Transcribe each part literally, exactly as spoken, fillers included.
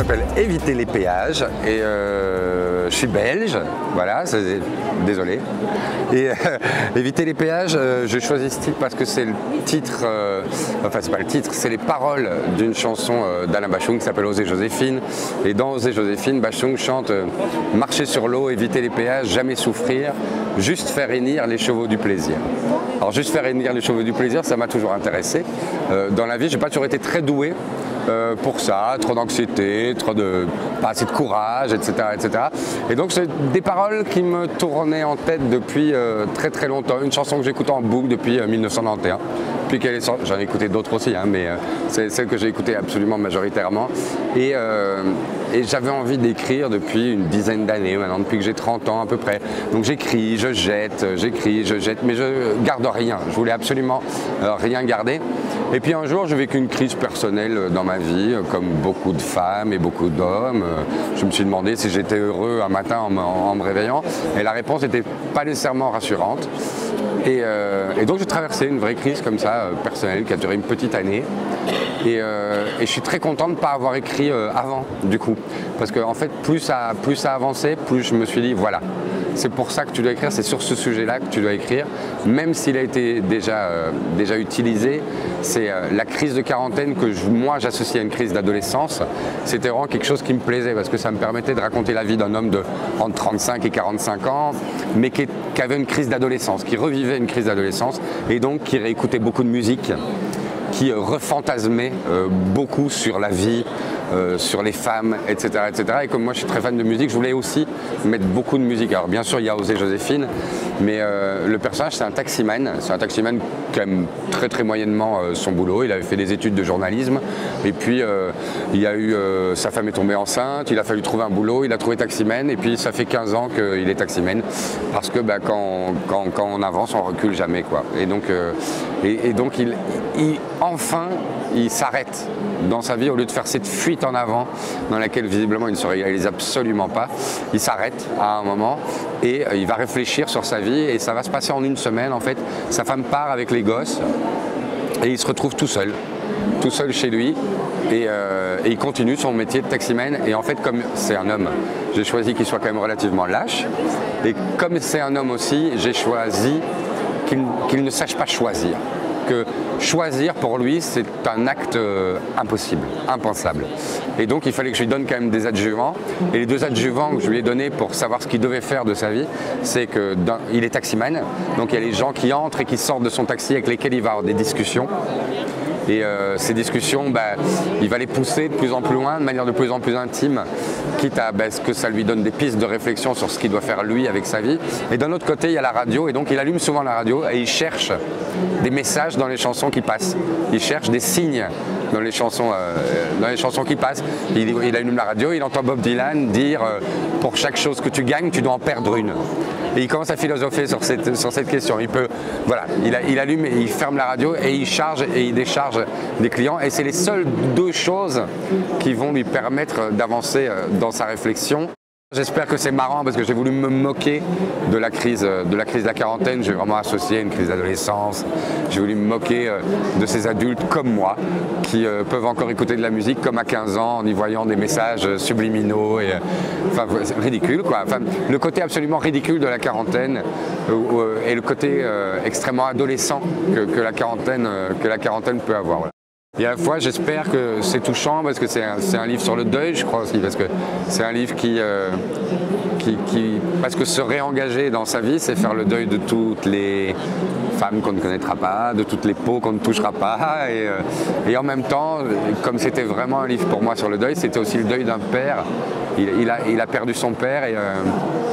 s'appelle Éviter les péages et euh, je suis belge, voilà, désolé. Et euh, Éviter les péages, euh, je choisis ce titre parce que c'est le titre, euh, enfin c'est pas le titre, c'est les paroles d'une chanson euh, d'Alain Bashung qui s'appelle Oser Joséphine. Et dans Oser Joséphine, Bashung chante euh, marcher sur l'eau, éviter les péages, jamais souffrir, juste faire hennir les chevaux du plaisir. Alors juste faire hennir les chevaux du plaisir, ça m'a toujours intéressé. Euh, dans la vie, j'ai pas toujours été très doué Euh, pour ça, trop d'anxiété, trop de, pas assez de courage, et cetera, et cetera. Et donc c'est des paroles qui me tournaient en tête depuis euh, très très longtemps. Une chanson que j'écoute en boucle depuis euh, mille neuf cent quatre-vingt-onze. Puis qu'elle est sortie, j'en ai écouté d'autres aussi, hein, mais euh, c'est celle que j'ai écoutée absolument majoritairement. Et, euh, et j'avais envie d'écrire depuis une dizaine d'années maintenant, depuis que j'ai trente ans à peu près. Donc j'écris, je jette, j'écris, je jette, mais je garde rien. Je voulais absolument euh, rien garder. Et puis un jour, j'ai vécu une crise personnelle dans ma vie, comme beaucoup de femmes et beaucoup d'hommes. Je me suis demandé si j'étais heureux un matin en me, en me réveillant, et la réponse n'était pas nécessairement rassurante. Et, euh, et donc j'ai traversé une vraie crise comme ça, euh, personnelle, qui a duré une petite année. Et, euh, et je suis très content de ne pas avoir écrit euh, avant, du coup. Parce qu'en en fait, plus ça, plus ça avançait, plus je me suis dit, voilà, c'est pour ça que tu dois écrire, c'est sur ce sujet-là que tu dois écrire. Même s'il a été déjà, euh, déjà utilisé, c'est euh, la crise de quarantaine que je, moi j'associe à une crise d'adolescence. C'était vraiment quelque chose qui me plaisait parce que ça me permettait de raconter la vie d'un homme de entre trente-cinq et quarante-cinq ans, mais qui, qui avait une crise d'adolescence, qui revivait une crise d'adolescence et donc qui réécoutait beaucoup de musique, qui refantasmait euh, beaucoup sur la vie, euh, sur les femmes, et cetera, et cetera. Et comme moi je suis très fan de musique, je voulais aussi mettre beaucoup de musique. Alors bien sûr il y a Oser Joséphine, mais euh, le personnage c'est un taximan, c'est un taximan qui aime très très moyennement euh, son boulot. Il avait fait des études de journalisme et puis euh, il y a eu, euh, sa femme est tombée enceinte, il a fallu trouver un boulot, il a trouvé taximan et puis ça fait quinze ans qu'il est taximan parce que bah, quand, quand, quand on avance on recule jamais quoi. Et donc, euh, et, et donc il, il, enfin il s'arrête dans sa vie au lieu de faire cette fuite en avant dans laquelle visiblement il ne se réalise absolument pas. Il s'arrête à un moment et il va réfléchir sur sa vie et ça va se passer en une semaine en fait. Sa femme part avec les gosses et il se retrouve tout seul, tout seul chez lui et, euh, et il continue son métier de taximan. Et en fait comme c'est un homme, j'ai choisi qu'il soit quand même relativement lâche et comme c'est un homme aussi, j'ai choisi qu'il qu'il ne sache pas choisir. Que choisir pour lui c'est un acte euh, impossible, impensable. Et donc il fallait que je lui donne quand même des adjuvants. Et les deux adjuvants que je lui ai donnés pour savoir ce qu'il devait faire de sa vie, c'est qu'il est taximan, donc il y a les gens qui entrent et qui sortent de son taxi avec lesquels il va avoir des discussions. Et euh, ces discussions, bah, il va les pousser de plus en plus loin, de manière de plus en plus intime, quitte à bah, ce que ça lui donne des pistes de réflexion sur ce qu'il doit faire lui avec sa vie. Et d'un autre côté, il y a la radio, et donc il allume souvent la radio et il cherche des messages dans les chansons qui passent. Il cherche des signes dans les chansons, euh, dans les chansons qui passent. Il, il allume la radio, il entend Bob Dylan dire euh, « Pour chaque chose que tu gagnes, tu dois en perdre une ». Et il commence à philosopher sur cette, sur cette question. Il peut, voilà, il, a, il allume, et il ferme la radio et il charge et il décharge des clients. Et c'est les seules deux choses qui vont lui permettre d'avancer dans sa réflexion. J'espère que c'est marrant parce que j'ai voulu me moquer de la crise de la, crise de la quarantaine. J'ai vraiment associé à une crise d'adolescence. J'ai voulu me moquer de ces adultes comme moi qui euh, peuvent encore écouter de la musique comme à quinze ans en y voyant des messages subliminaux. Et, enfin, c'est ridicule quoi. Enfin, le côté absolument ridicule de la quarantaine euh, et le côté euh, extrêmement adolescent que, que, la quarantaine, euh, que la quarantaine peut avoir. Voilà. Et à la fois, j'espère que c'est touchant parce que c'est un, un livre sur le deuil, je crois aussi, parce que c'est un livre qui, euh, qui, qui... Parce que se réengager dans sa vie, c'est faire le deuil de toutes les femmes qu'on ne connaîtra pas, de toutes les peaux qu'on ne touchera pas. Et, euh, et en même temps, comme c'était vraiment un livre pour moi sur le deuil, c'était aussi le deuil d'un père. Il, il, a, il a perdu son père et... Euh,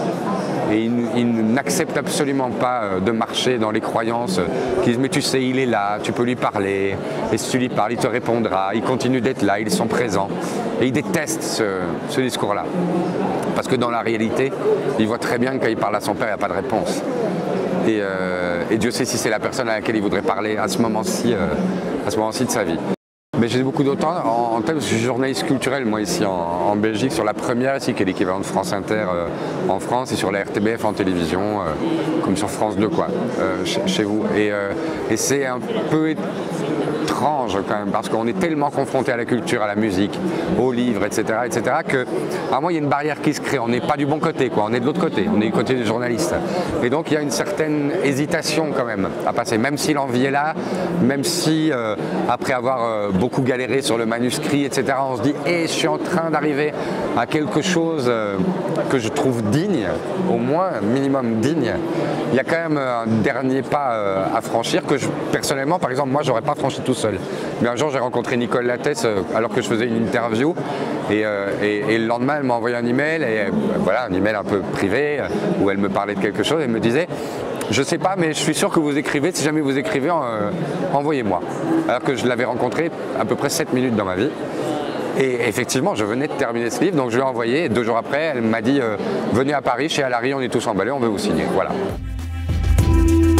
Et il, il n'accepte absolument pas de marcher dans les croyances qui disent mais tu sais il est là, tu peux lui parler et si tu lui parles il te répondra, il continue d'être là, ils sont présents. Et il déteste ce, ce discours-là parce que dans la réalité il voit très bien que quand il parle à son père il n'y a pas de réponse. Et, euh, et Dieu sait si c'est la personne à laquelle il voudrait parler à ce moment-ci euh, à ce moment-ci de sa vie. Mais j'ai beaucoup d'autres en, en tête, je suis journaliste culturel moi ici en, en Belgique, sur la Première ici qui est l'équivalent de France Inter euh, en France et sur la R T B F en télévision, euh, comme sur France deux quoi, euh, chez, chez vous. Et, euh, et c'est un peu étrange quand même, parce qu'on est tellement confronté à la culture, à la musique, aux livres, et cetera, et cetera, que à moi il y a une barrière qui se crée. On n'est pas du bon côté, quoi. On est de l'autre côté, on est du côté du journaliste. Et donc il y a une certaine hésitation quand même à passer, même si l'envie est là, même si euh, après avoir euh, beaucoup galéré sur le manuscrit, et cetera, on se dit hey, je suis en train d'arriver à quelque chose euh, que je trouve digne, au moins minimum digne. Il y a quand même un dernier pas euh, à franchir que je, personnellement, par exemple, moi j'aurais pas franchi tout seul. Mais un jour j'ai rencontré Nicole Lattès euh, alors que je faisais une interview et, euh, et, et le lendemain elle m'a envoyé un email et euh, voilà, un email un peu privé euh, où elle me parlait de quelque chose et me disait je sais pas mais je suis sûr que vous écrivez, si jamais vous écrivez euh, envoyez-moi. Alors que je l'avais rencontré à peu près sept minutes dans ma vie. Et effectivement, je venais de terminer ce livre, donc je lui ai envoyé et deux jours après, elle m'a dit euh, venez à Paris, chez Alary, on est tous emballés, on veut vous signer. Voilà.